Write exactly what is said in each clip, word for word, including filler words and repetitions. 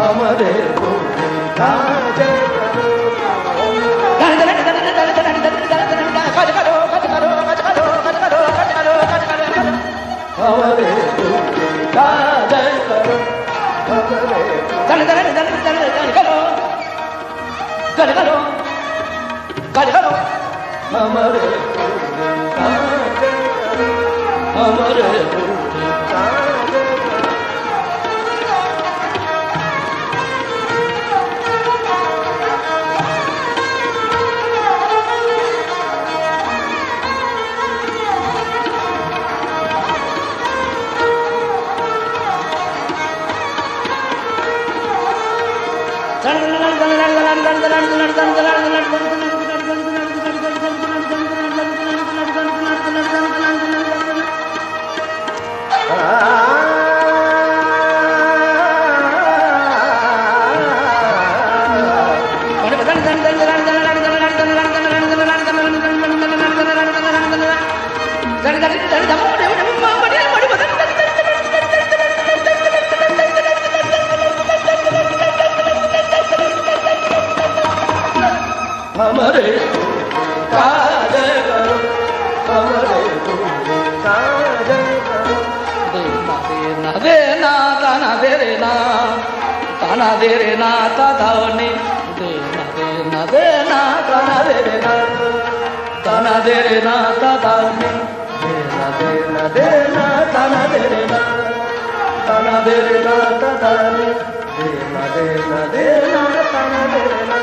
हमारे पूरे काज करो काज करो काज करो काज करो काज करो काज करो काज करो हमारे पूरे काज करो हमारे चल चल चल चल चल करो चल करो काज करो हमारे पूरे काज करो हमारे पूरे काज हमारे काज करो हमारे पूरे काज करो देना देना देना ताना दे देना ताना दे देना तादानी देना देना देना ताना दे देना ताना दे देना तादानी देना देना देना ताना दे देना ताना दे देना तादानी देना देना देना ताना दे देना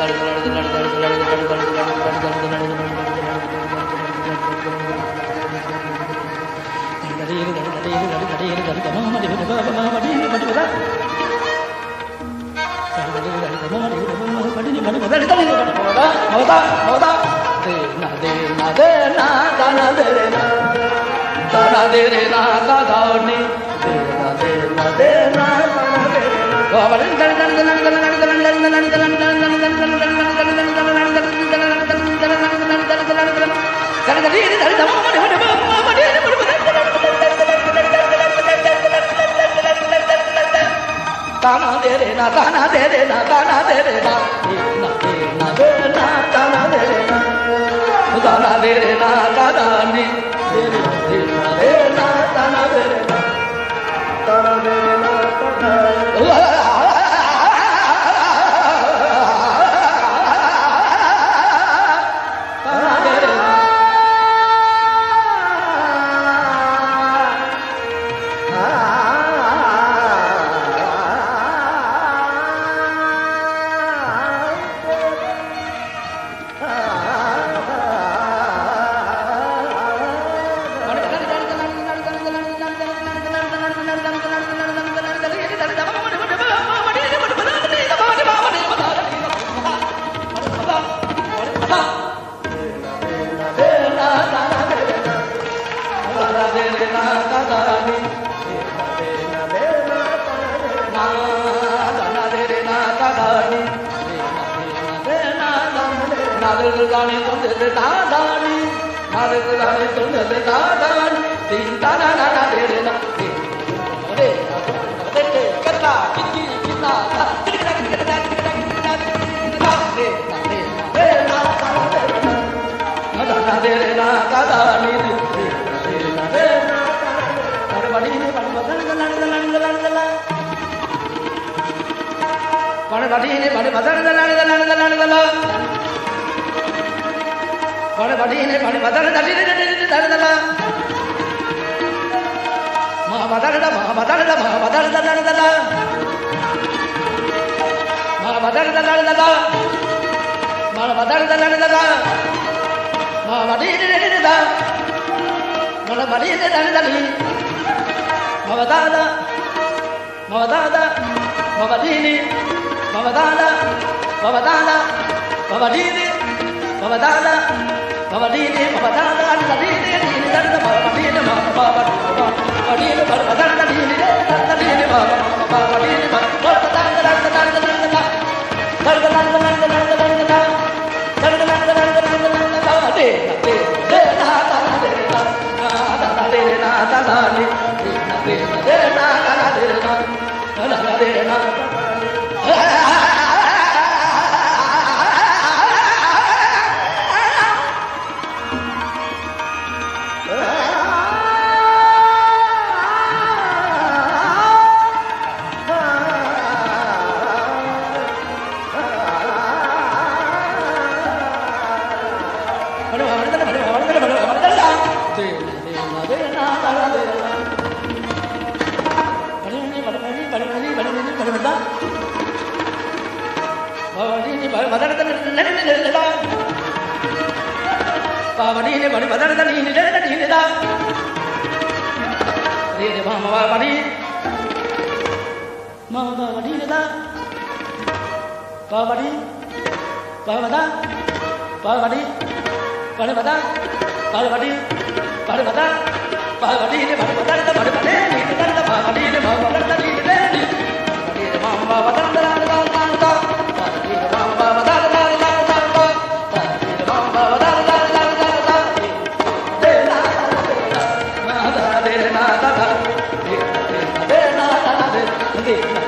ताना दे रे ना ताना दे रे ना ताना दे रे ना ना दे ना दे ना ताना दे रे ना ताना दे रे ना ताना नी दे रे ना दे ना ताना दे रे ना ताना दे रे ना ताना பாவடி நி படி பதன தனி நி ரே டி நி தா ரே ரே மா மா படி மா மா படி நி தா பாவடி பாவதா பாவடி படபதா பாவடி படபதா பாவடி நி படி பதன த படி பதே நி தன த பாவடி நி மா மா பதன தி நி ரே நி ரே ரே மா மா பதன த ர த த த பாவடி மா மா பதன த ர த த த பாவடி மா மா பதன த ர த த த ரே na na na na na na na na na na